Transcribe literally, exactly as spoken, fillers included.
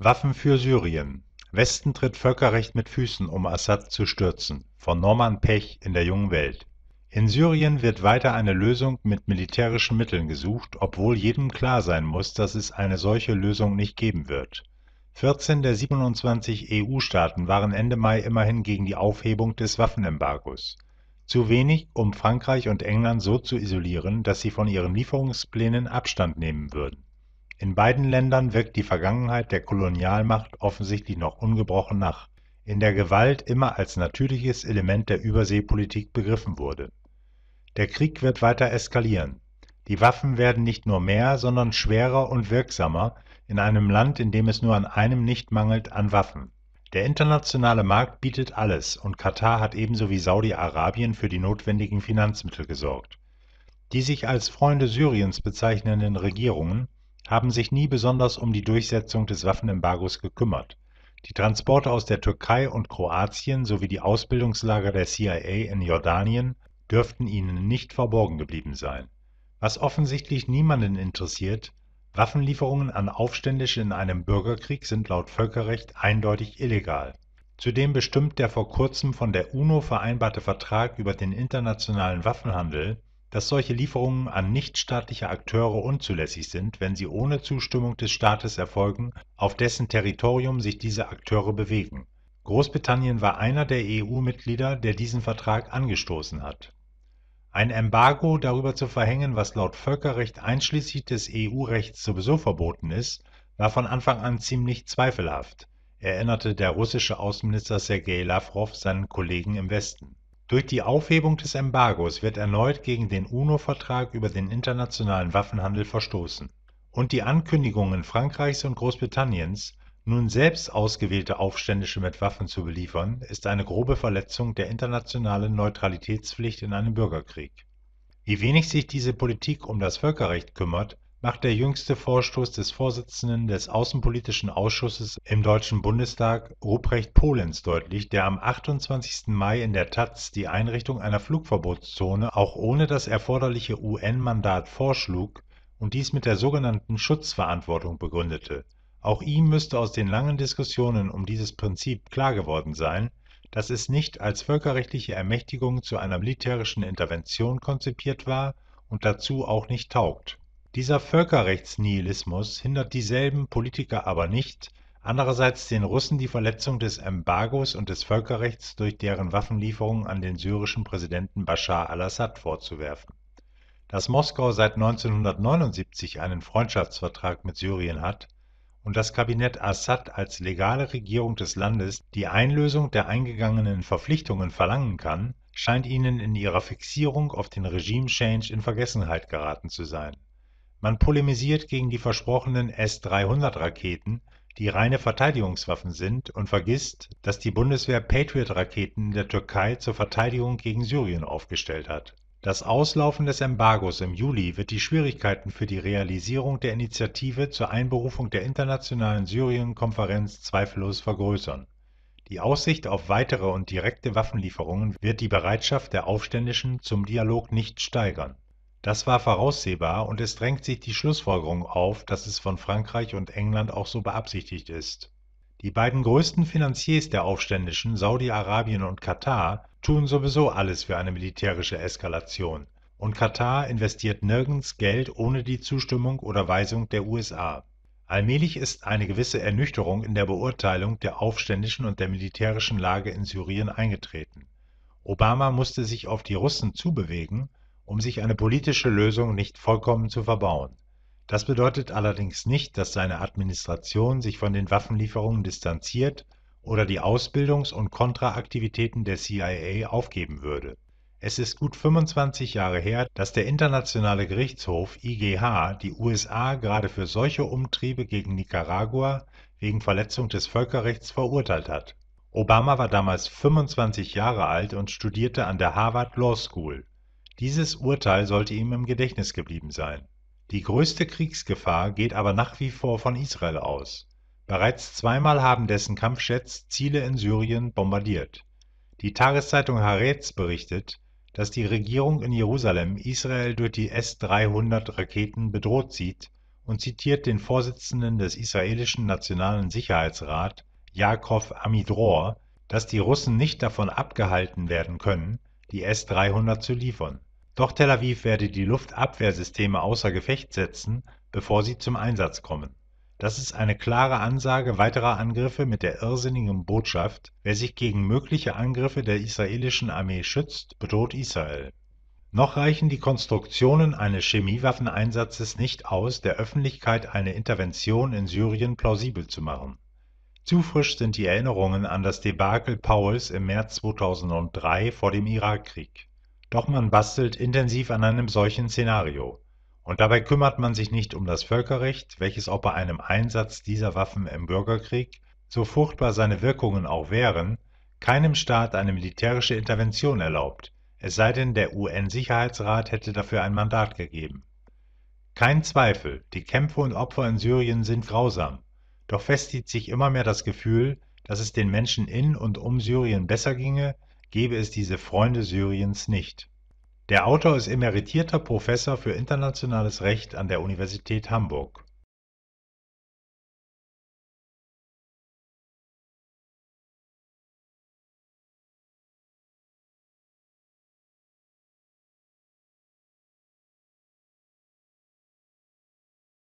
Waffen für Syrien. Westen tritt Völkerrecht mit Füßen, um Assad zu stürzen. Von Norman Pech in der Jungen Welt. In Syrien wird weiter eine Lösung mit militärischen Mitteln gesucht, obwohl jedem klar sein muss, dass es eine solche Lösung nicht geben wird. vierzehn der siebenundzwanzig E U-Staaten waren Ende Mai immerhin gegen die Aufhebung des Waffenembargos. Zu wenig, um Frankreich und England so zu isolieren, dass sie von ihren Lieferungsplänen Abstand nehmen würden. In beiden Ländern wirkt die Vergangenheit der Kolonialmacht offensichtlich noch ungebrochen nach, in der Gewalt immer als natürliches Element der Überseepolitik begriffen wurde. Der Krieg wird weiter eskalieren. Die Waffen werden nicht nur mehr, sondern schwerer und wirksamer in einem Land, in dem es nur an einem nicht mangelt, an Waffen. Der internationale Markt bietet alles und Katar hat ebenso wie Saudi-Arabien für die notwendigen Finanzmittel gesorgt. Die sich als Freunde Syriens bezeichnenden Regierungen haben sich nie besonders um die Durchsetzung des Waffenembargos gekümmert. Die Transporte aus der Türkei und Kroatien sowie die Ausbildungslager der C I A in Jordanien dürften ihnen nicht verborgen geblieben sein. Was offensichtlich niemanden interessiert: Waffenlieferungen an Aufständische in einem Bürgerkrieg sind laut Völkerrecht eindeutig illegal. Zudem bestimmt der vor kurzem von der UNO vereinbarte Vertrag über den internationalen Waffenhandel, dass solche Lieferungen an nichtstaatliche Akteure unzulässig sind, wenn sie ohne Zustimmung des Staates erfolgen, auf dessen Territorium sich diese Akteure bewegen. Großbritannien war einer der E U-Mitglieder, der diesen Vertrag angestoßen hat. Ein Embargo darüber zu verhängen, was laut Völkerrecht einschließlich des E U-Rechts sowieso verboten ist, war von Anfang an ziemlich zweifelhaft, erinnerte der russische Außenminister Sergei Lawrow seinen Kollegen im Westen. Durch die Aufhebung des Embargos wird erneut gegen den UNO-Vertrag über den internationalen Waffenhandel verstoßen. Und die Ankündigungen Frankreichs und Großbritanniens, nun selbst ausgewählte Aufständische mit Waffen zu beliefern, ist eine grobe Verletzung der internationalen Neutralitätspflicht in einem Bürgerkrieg. Wie wenig sich diese Politik um das Völkerrecht kümmert, macht der jüngste Vorstoß des Vorsitzenden des Außenpolitischen Ausschusses im Deutschen Bundestag, Ruprecht Polenz, deutlich, der am achtundzwanzigsten Mai in der Taz die Einrichtung einer Flugverbotszone auch ohne das erforderliche U N-Mandat vorschlug und dies mit der sogenannten Schutzverantwortung begründete. Auch ihm müsste aus den langen Diskussionen um dieses Prinzip klar geworden sein, dass es nicht als völkerrechtliche Ermächtigung zu einer militärischen Intervention konzipiert war und dazu auch nicht taugt. Dieser Völkerrechtsnihilismus hindert dieselben Politiker aber nicht, andererseits den Russen die Verletzung des Embargos und des Völkerrechts durch deren Waffenlieferungen an den syrischen Präsidenten Bashar al-Assad vorzuwerfen. Dass Moskau seit neunzehnhundertneunundsiebzig einen Freundschaftsvertrag mit Syrien hat und das Kabinett Assad als legale Regierung des Landes die Einlösung der eingegangenen Verpflichtungen verlangen kann, scheint ihnen in ihrer Fixierung auf den Regime-Change in Vergessenheit geraten zu sein. Man polemisiert gegen die versprochenen S dreihundert-Raketen, die reine Verteidigungswaffen sind, und vergisst, dass die Bundeswehr Patriot-Raketen in der Türkei zur Verteidigung gegen Syrien aufgestellt hat. Das Auslaufen des Embargos im Juli wird die Schwierigkeiten für die Realisierung der Initiative zur Einberufung der Internationalen Syrien-Konferenz zweifellos vergrößern. Die Aussicht auf weitere und direkte Waffenlieferungen wird die Bereitschaft der Aufständischen zum Dialog nicht steigern. Das war voraussehbar und es drängt sich die Schlussfolgerung auf, dass es von Frankreich und England auch so beabsichtigt ist. Die beiden größten Finanziers der Aufständischen, Saudi-Arabien und Katar, tun sowieso alles für eine militärische Eskalation, und Katar investiert nirgends Geld ohne die Zustimmung oder Weisung der U S A. Allmählich ist eine gewisse Ernüchterung in der Beurteilung der aufständischen und der militärischen Lage in Syrien eingetreten. Obama musste sich auf die Russen zubewegen, um sich eine politische Lösung nicht vollkommen zu verbauen. Das bedeutet allerdings nicht, dass seine Administration sich von den Waffenlieferungen distanziert oder die Ausbildungs- und Kontraaktivitäten der C I A aufgeben würde. Es ist gut fünfundzwanzig Jahre her, dass der Internationale Gerichtshof I G H die U S A gerade für solche Umtriebe gegen Nicaragua wegen Verletzung des Völkerrechts verurteilt hat. Obama war damals fünfundzwanzig Jahre alt und studierte an der Harvard Law School. Dieses Urteil sollte ihm im Gedächtnis geblieben sein. Die größte Kriegsgefahr geht aber nach wie vor von Israel aus. Bereits zweimal haben dessen Kampfjets Ziele in Syrien bombardiert. Die Tageszeitung Haaretz berichtet, dass die Regierung in Jerusalem Israel durch die S dreihundert-Raketen bedroht sieht und zitiert den Vorsitzenden des israelischen Nationalen Sicherheitsrat, Yaakov Amidror, dass die Russen nicht davon abgehalten werden können, die S dreihundert zu liefern. Doch Tel Aviv werde die Luftabwehrsysteme außer Gefecht setzen, bevor sie zum Einsatz kommen. Das ist eine klare Ansage weiterer Angriffe mit der irrsinnigen Botschaft: Wer sich gegen mögliche Angriffe der israelischen Armee schützt, bedroht Israel. Noch reichen die Konstruktionen eines Chemiewaffeneinsatzes nicht aus, der Öffentlichkeit eine Intervention in Syrien plausibel zu machen. Zu frisch sind die Erinnerungen an das Debakel Pauls im März zweitausenddrei vor dem Irakkrieg. Doch man bastelt intensiv an einem solchen Szenario. Und dabei kümmert man sich nicht um das Völkerrecht, welches auch bei einem Einsatz dieser Waffen im Bürgerkrieg, so furchtbar seine Wirkungen auch wären, keinem Staat eine militärische Intervention erlaubt, es sei denn, der U N-Sicherheitsrat hätte dafür ein Mandat gegeben. Kein Zweifel, die Kämpfe und Opfer in Syrien sind grausam. Doch festigt sich immer mehr das Gefühl, dass es den Menschen in und um Syrien besser ginge, gäbe es diese Freunde Syriens nicht. Der Autor ist emeritierter Professor für internationales Recht an der Universität Hamburg.